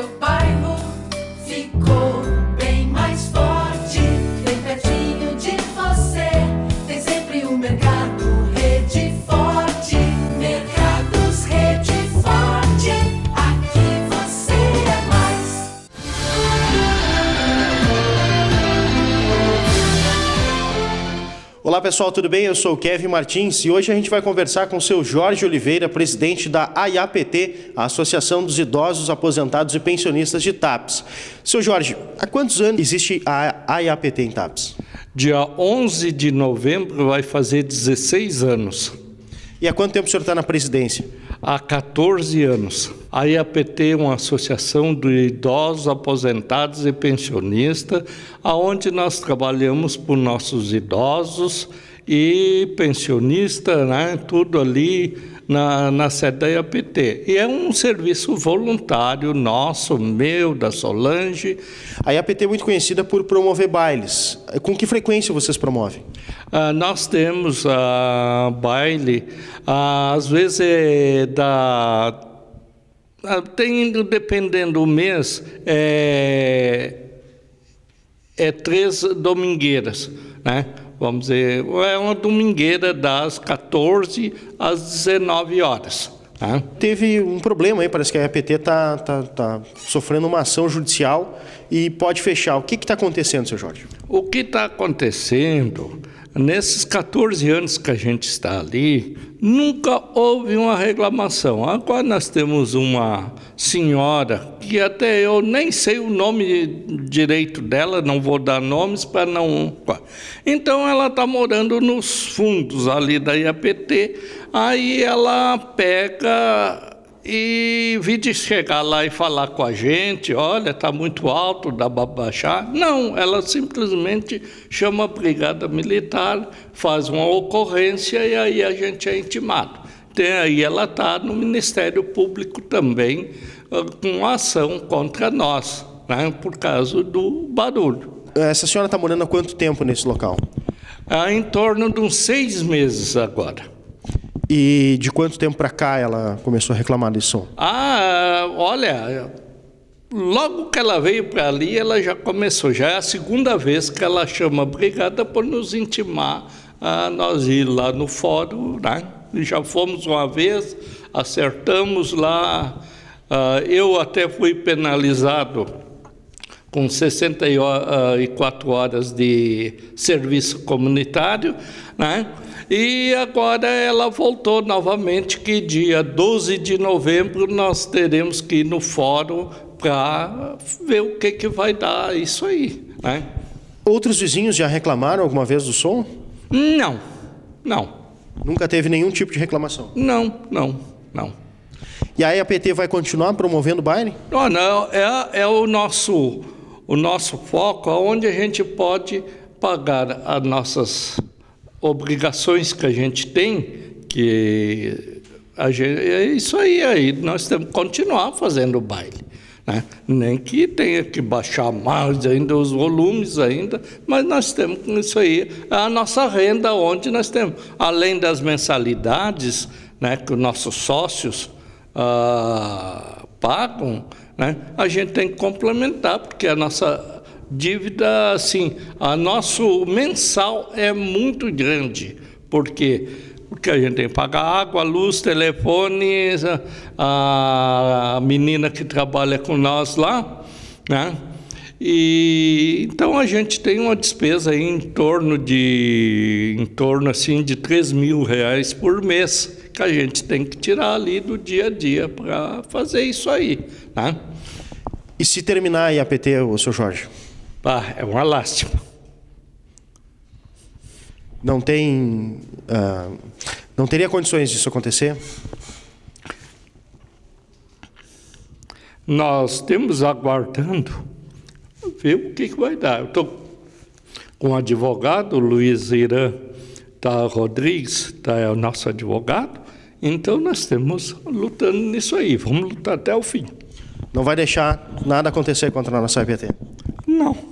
seu bairro ficou bem mais forte, bem pertinho de você. Tem sempre um mercado Rede Forte, Mercados Rede Forte, aqui você é mais. Olá pessoal, tudo bem? Eu sou o Kevin Martins e hoje a gente vai conversar com o seu Jorge Oliveira, presidente da AIAPT, a Associação dos Idosos Aposentados e Pensionistas de TAPS. Seu Jorge, há quantos anos existe a AIAPT em TAPS? Dia 11 de novembro vai fazer 16 anos. E há quanto tempo o senhor está na presidência? Há 14 anos. A IAPT é uma associação de idosos, aposentados e pensionistas, onde nós trabalhamos por nossos idosos e pensionistas, né, tudo ali na sede da IAPT. E é um serviço voluntário nosso, meu, da Solange. A IAPT é muito conhecida por promover bailes. Com que frequência vocês promovem? Nós temos baile, às vezes dependendo do mês, é 3 domingueiras, né? Vamos dizer, é uma domingueira das 14 às 19 horas. Né? Teve um problema aí, parece que a IAPT está sofrendo uma ação judicial e pode fechar. O que está acontecendo, seu Jorge? O que está acontecendo, nesses 14 anos que a gente está ali, nunca houve uma reclamação. Agora nós temos uma senhora, que até eu nem sei o nome direito dela, não vou dar nomes para não... Então ela está morando nos fundos ali da IAPT, aí ela pega e vi de chegar lá e falar com a gente, olha, está muito alto, dá para baixar. Não, ela simplesmente chama a brigada militar, faz uma ocorrência e aí a gente é intimado. Aí ela está no Ministério Público também, com ação contra nós, né, por causa do barulho. Essa senhora está morando há quanto tempo nesse local? Em torno de uns 6 meses agora. E de quanto tempo para cá ela começou a reclamar desse som? Olha, logo que ela veio para ali, ela já começou. Já é a segunda vez que ela chama a brigada por nos intimar a nós ir lá no fórum, né? Já fomos uma vez, acertamos lá. Eu até fui penalizado com 64 horas de serviço comunitário, né? E agora ela voltou novamente, que dia 12 de novembro nós teremos que ir no fórum para ver o que vai dar isso aí, né? Outros vizinhos já reclamaram alguma vez do som? Não. Nunca teve nenhum tipo de reclamação? Não. E a IAPT vai continuar promovendo baile? Não, é o nosso foco, onde a gente pode pagar as nossas obrigações que a gente tem, é isso aí nós temos que continuar fazendo baile, né? Nem que tenha que baixar mais ainda os volumes ainda, mas nós temos isso aí, a nossa renda, onde nós temos, além das mensalidades, né, que os nossos sócios pagam, né, a gente tem que complementar, porque a nossa dívida, assim, a nosso mensal é muito grande, porque a gente tem que pagar água, luz, telefone, a menina que trabalha com nós lá, né? E então a gente tem uma despesa aí em torno assim de R$3.000 por mês, que a gente tem que tirar ali do dia a dia para fazer isso aí, né? E se terminar a IAPT, o seu Jorge? É uma lástima. Não teria condições disso acontecer? Nós estamos aguardando ver o que vai dar. Eu estou com o advogado, Luiz Irã Rodrigues, é o nosso advogado, então nós estamos lutando nisso aí, vamos lutar até o fim. Não vai deixar nada acontecer contra a nossa IAPT? Não.